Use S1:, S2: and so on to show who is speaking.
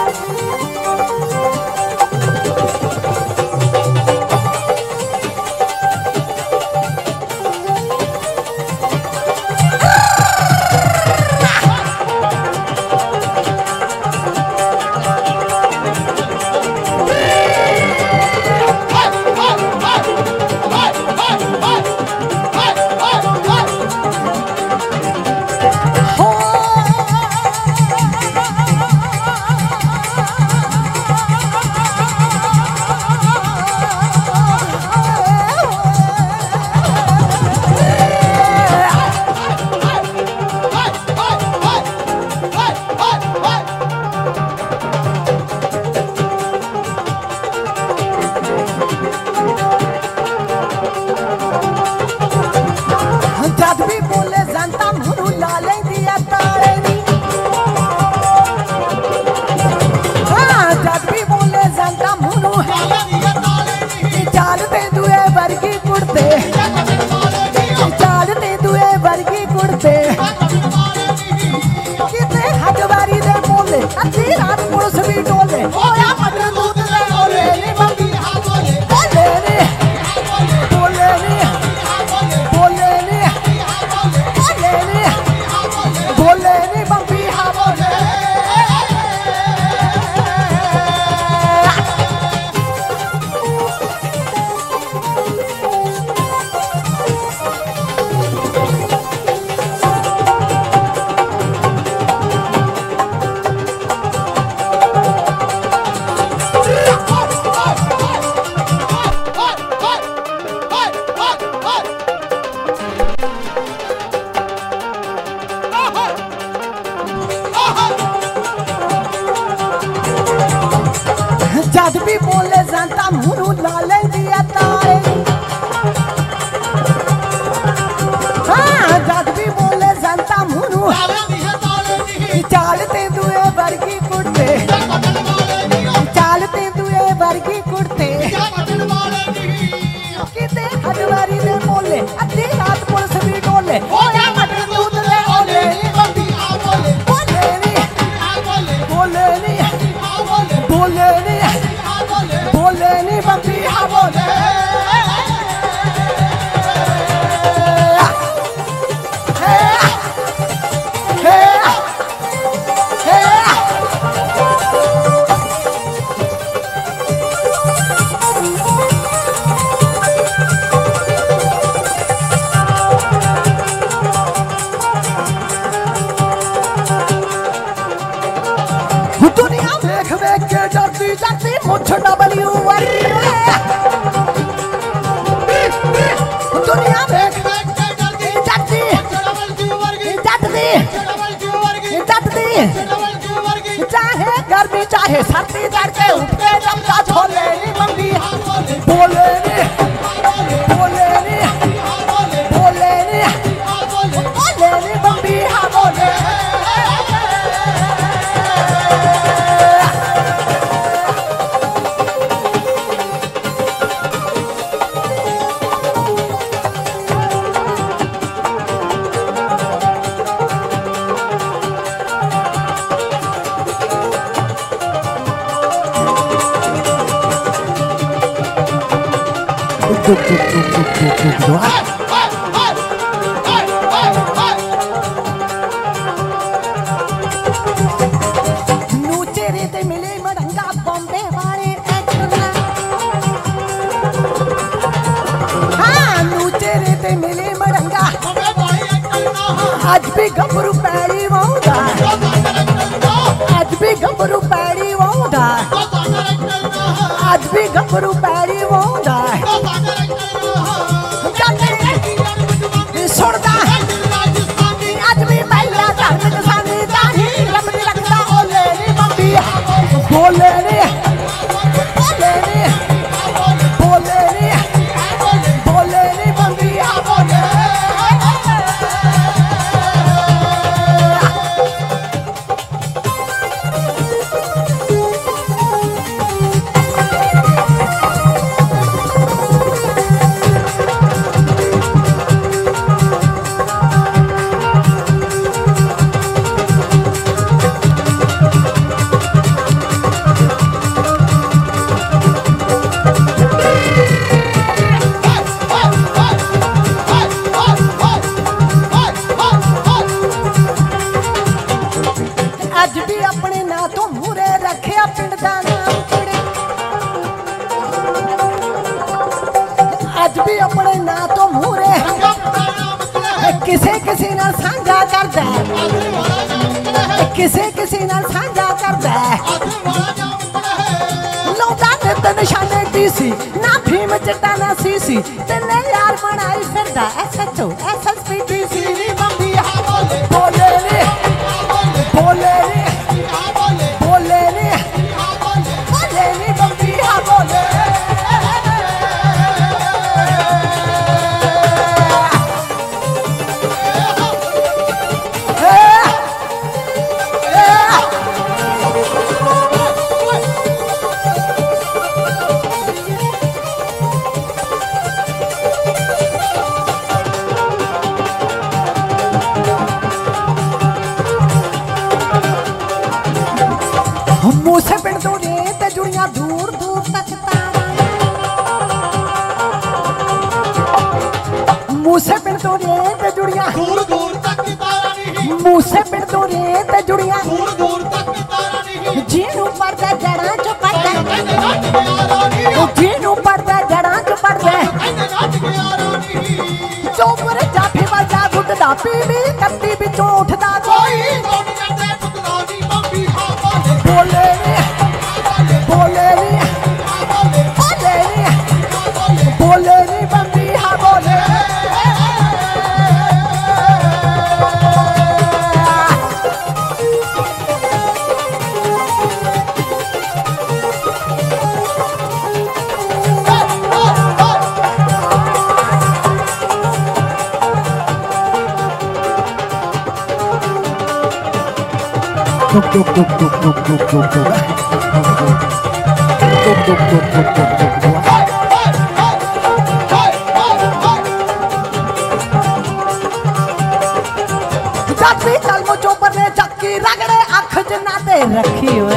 S1: जद भी बोले जानता मुरू लाले दिया तारे। हाँ जद भी बोले जानता मुरू चालते दुए वर्गी कुर्ते, चालते दुए वर्गी कुर्ते किते हजवारी ने बोले अद्धी रात पुलिस भी डोले ओया मटर दूध ले ओले बंदी बोले बोले नहीं बोले नहीं बोले नहीं बोले नहीं बंदी बोले मुझ डबल्यू दुनिया में चाहे गर्मी चाहे सर्दी लड़के उठके जमता छोले नहीं मंगी बोले नहीं बोले नहीं बोले नहीं बोले नहीं मंगी हाँ बोले नूचे रेते मिले मडंगा बॉम्बे वाले हाँ नूचे रेते मिले मडंगा आज भी गबरू पैरी वोंदा आज भी गबरू पैरी वोंदा आज भी गबरू पैरी वोंदा बोले नहीं बोले नहीं बोले नहीं बोले नहीं बंदिया बोले अपने ना तो मूरे रखे पिंड दा नाम कुड़े अज भी अपने ना तो मूरे किसे किसी नाल साझा करदा किसे किसी नाल साझा करदा लौटा ते निशाने डीसी ना भीम जट्टा ना सीसी तेने यार बनाई फिरदा SHO SSP DC बंदी हा बोले बोले रे बोले रे बोले रे बोले रे बंदी हा बोले मूसे पिंड तो रे ते जुड़ियां दूर दूर तक तारा मूसे पिंड तो रे ते जुड़ियां
S2: दूर दूर तक तारा नहीं
S1: मूसे पिंड तो रे ते जुड़ियां
S2: दूर दूर तक तारा नहीं
S1: जीनू पड़दा जड़ा च पड़दा जीनू पड़दा जड़ा च पड़दा चोपर जाफी वजा गुड्डदा पीवी कत्ती विचों उठदा कोई बोले रे बोले रे बोले रे बोले रे बंदी हा बोले Duk duk duk duk duk duk duk duk duk duk duk duk जाती चल मुझो पर ने चक्की रगड़े अख जना दे रखी